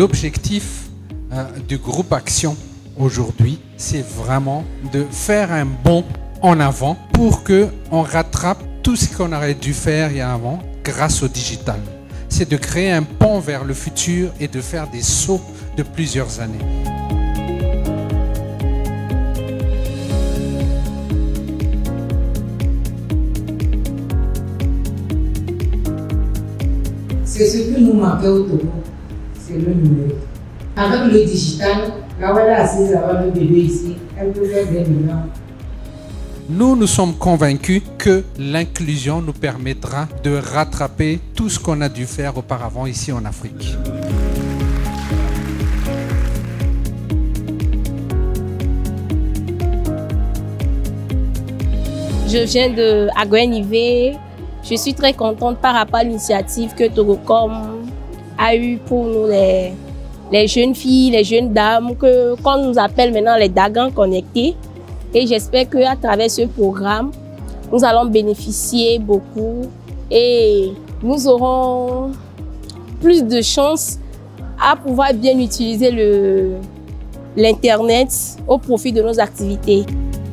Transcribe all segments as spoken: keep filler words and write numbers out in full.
L'objectif euh, du groupe Action aujourd'hui, c'est vraiment de faire un bond en avant pour qu'on rattrape tout ce qu'on aurait dû faire il y a avant grâce au digital. C'est de créer un pont vers le futur et de faire des sauts de plusieurs années. C'est ce que nous manquait au Togo, c'est le numérique. Avec le digital, là où elle est assise avec le bébé ici, elle peut faire des millions. Nous, nous sommes convaincus que l'inclusion nous permettra de rattraper tout ce qu'on a dû faire auparavant ici en Afrique. Je viens de Agouin-Ivé. Je suis très contente par rapport à l'initiative que Togocom a eue pour nous, les, les jeunes filles, les jeunes dames, que, qu'on nous appelle maintenant les Dagans connectés. Et j'espère qu'à travers ce programme, nous allons bénéficier beaucoup et nous aurons plus de chances à pouvoir bien utiliser le, l'Internet au profit de nos activités.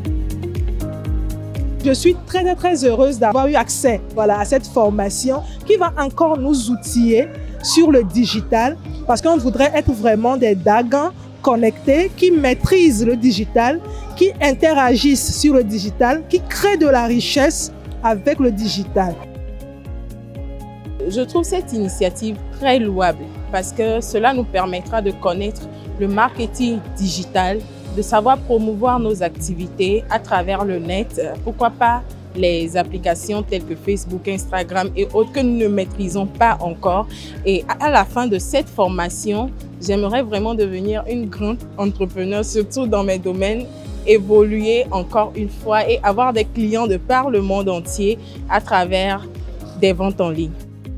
Je suis très très, très heureuse d'avoir eu accès voilà, à cette formation qui va encore nous outiller sur le digital parce qu'on voudrait être vraiment des Dagans connectés qui maîtrisent le digital, qui interagissent sur le digital, qui créent de la richesse avec le digital. Je trouve cette initiative très louable parce que cela nous permettra de connaître le marketing digital, de savoir promouvoir nos activités à travers le net, pourquoi pas les applications telles que Facebook, Instagram et autres que nous ne maîtrisons pas encore. Et à la fin de cette formation, j'aimerais vraiment devenir une grande entrepreneur, surtout dans mes domaines, évoluer encore une fois et avoir des clients de par le monde entier à travers des ventes en ligne.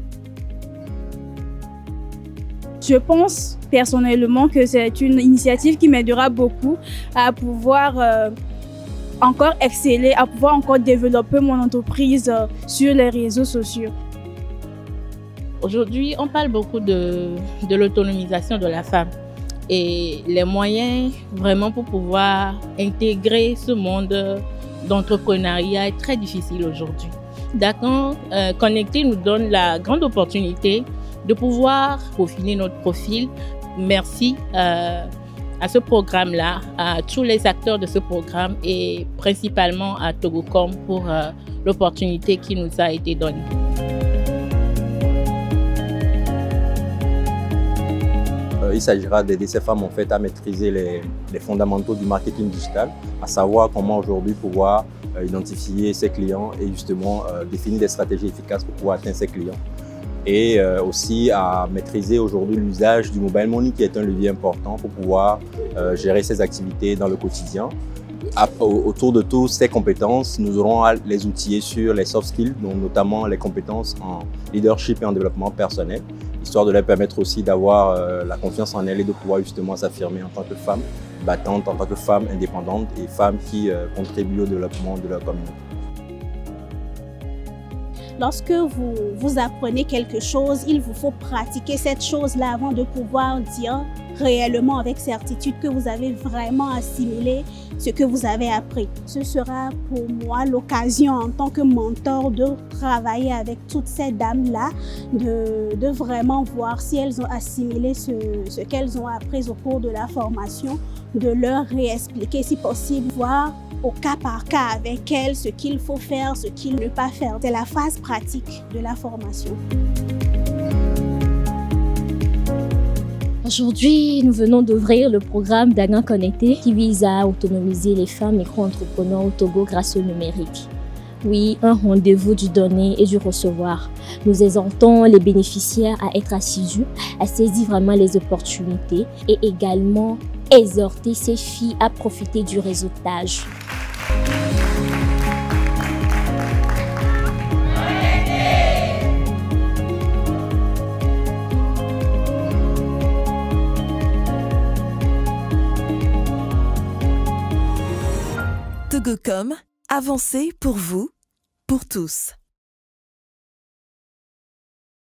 Je pense personnellement que c'est une initiative qui m'aidera beaucoup à pouvoir euh, encore exceller, à pouvoir encore développer mon entreprise euh, sur les réseaux sociaux. Aujourd'hui, on parle beaucoup de, de l'autonomisation de la femme et les moyens vraiment pour pouvoir intégrer ce monde d'entrepreneuriat est très difficile aujourd'hui. D'accord, euh, Connecté nous donne la grande opportunité de pouvoir peaufiner notre profil. Merci euh, à ce programme-là, à tous les acteurs de ce programme et principalement à Togocom pour euh, l'opportunité qui nous a été donnée. Il s'agira d'aider ces femmes en fait, à maîtriser les, les fondamentaux du marketing digital, à savoir comment aujourd'hui pouvoir euh, identifier ses clients et justement euh, définir des stratégies efficaces pour pouvoir atteindre ses clients. Et euh, aussi à maîtriser aujourd'hui l'usage du mobile money qui est un levier important pour pouvoir euh, gérer ses activités dans le quotidien. À, autour de toutes ces compétences, nous aurons à les outiller sur les soft skills, donc notamment les compétences en leadership et en développement personnel, histoire de leur permettre aussi d'avoir euh, la confiance en elles et de pouvoir justement s'affirmer en tant que femme battante, en tant que femme indépendante et femme qui euh, contribue au développement de leur communauté. Lorsque vous, vous apprenez quelque chose, il vous faut pratiquer cette chose-là avant de pouvoir dire réellement avec certitude que vous avez vraiment assimilé ce que vous avez appris. Ce sera pour moi l'occasion en tant que mentor de travailler avec toutes ces dames-là, de, de vraiment voir si elles ont assimilé ce, ce qu'elles ont appris au cours de la formation, de leur réexpliquer si possible, voir au cas par cas avec elles ce qu'il faut faire, ce qu'il ne faut pas faire. C'est la phase pratique de la formation. Aujourd'hui, nous venons d'ouvrir le programme Dagans Connectés qui vise à autonomiser les femmes micro-entrepreneurs au Togo grâce au numérique. Oui, un rendez-vous du donner et du recevoir. Nous exhortons les bénéficiaires à être assidus, à saisir vraiment les opportunités et également exhorter ces filles à profiter du réseautage. Togocom, avancez pour vous, pour tous.